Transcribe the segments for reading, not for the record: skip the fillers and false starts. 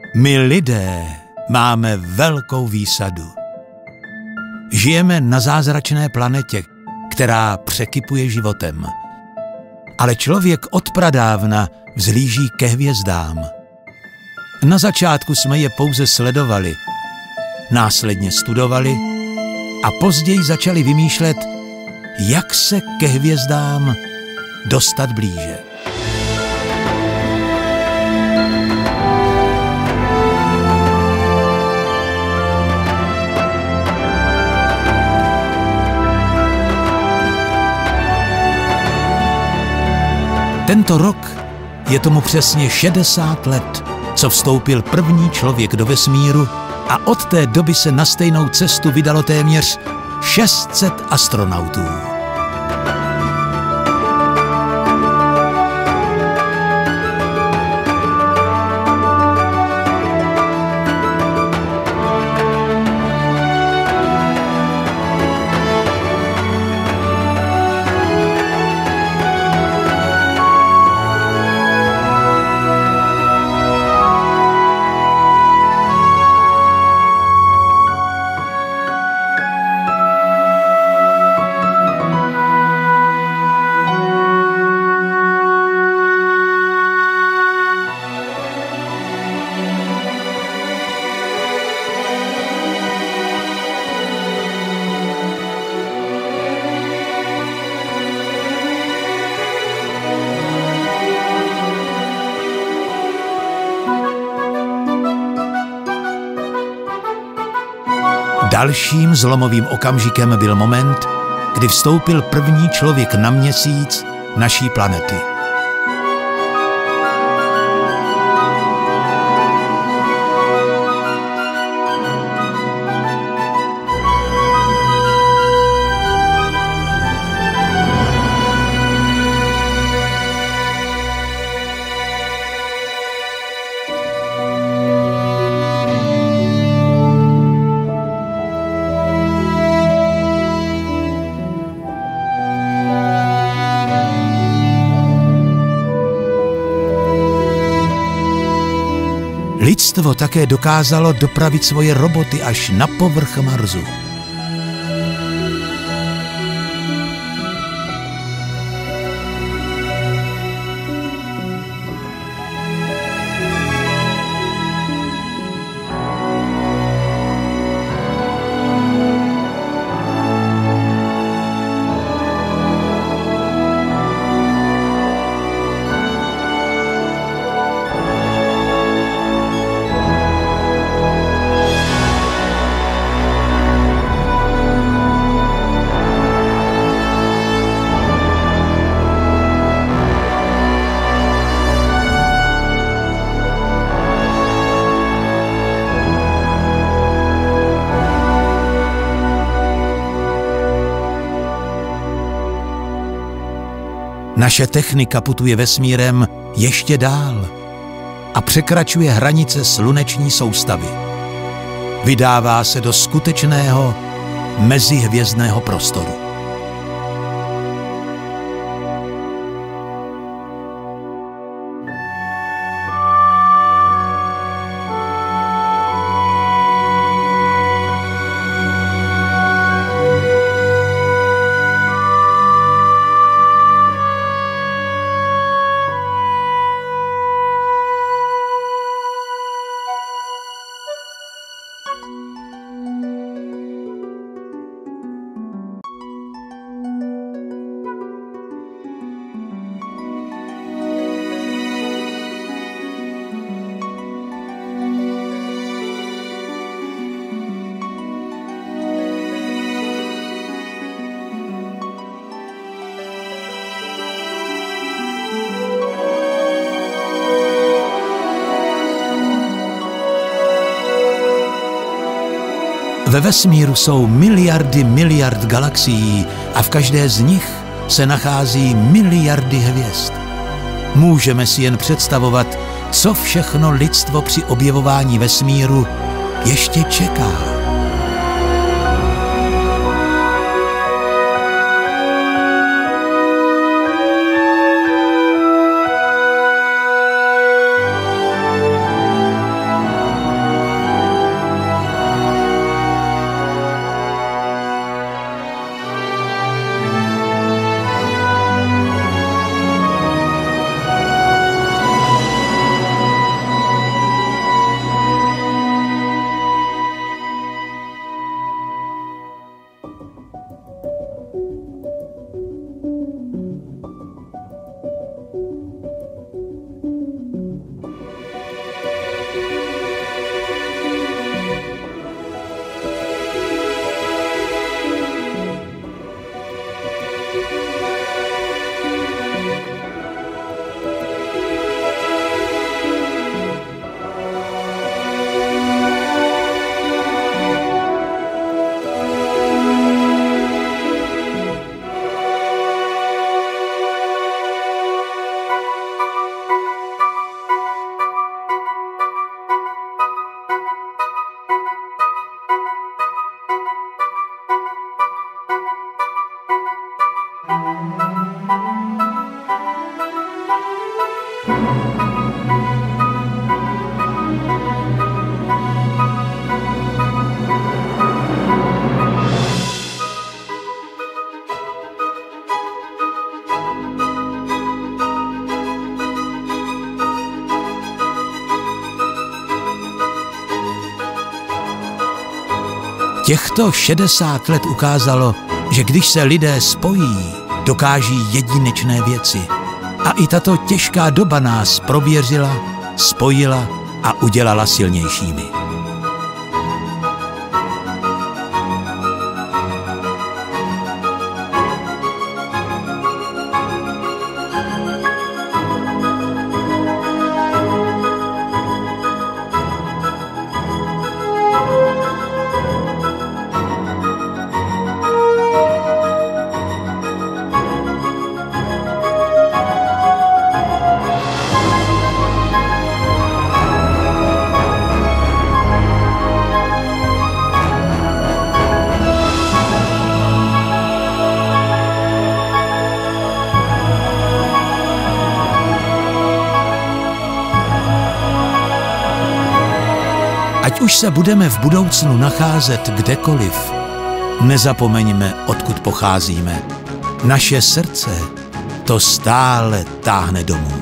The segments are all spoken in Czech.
My lidé máme velkou výsadu. Žijeme na zázračné planetě, která překypuje životem. Ale člověk od pradávna vzhlíží ke hvězdám. Na začátku jsme je pouze sledovali, následně studovali a později začali vymýšlet, jak se ke hvězdám dostat blíže. Tento rok je tomu přesně 60 let, co vstoupil první člověk do vesmíru a od té doby se na stejnou cestu vydalo téměř 600 astronautů. Dalším zlomovým okamžikem byl moment, kdy vstoupil první člověk na Měsíc naší planety. Lidstvo také dokázalo dopravit svoje roboty až na povrch Marsu. Naše technika putuje vesmírem ještě dál a překračuje hranice sluneční soustavy. Vydává se do skutečného mezihvězdného prostoru. Ve vesmíru jsou miliard galaxií a v každé z nich se nachází miliardy hvězd. Můžeme si jen představovat, co všechno lidstvo při objevování vesmíru ještě čeká. Těchto 60 let ukázalo, že když se lidé spojí, dokáží jedinečné věci. A i tato těžká doba nás prověřila, spojila a udělala silnějšími. Ať už se budeme v budoucnu nacházet kdekoliv, nezapomeňme, odkud pocházíme. Naše srdce to stále táhne domů.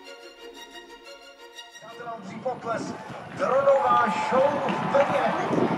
Pokles, dronová show v Brně.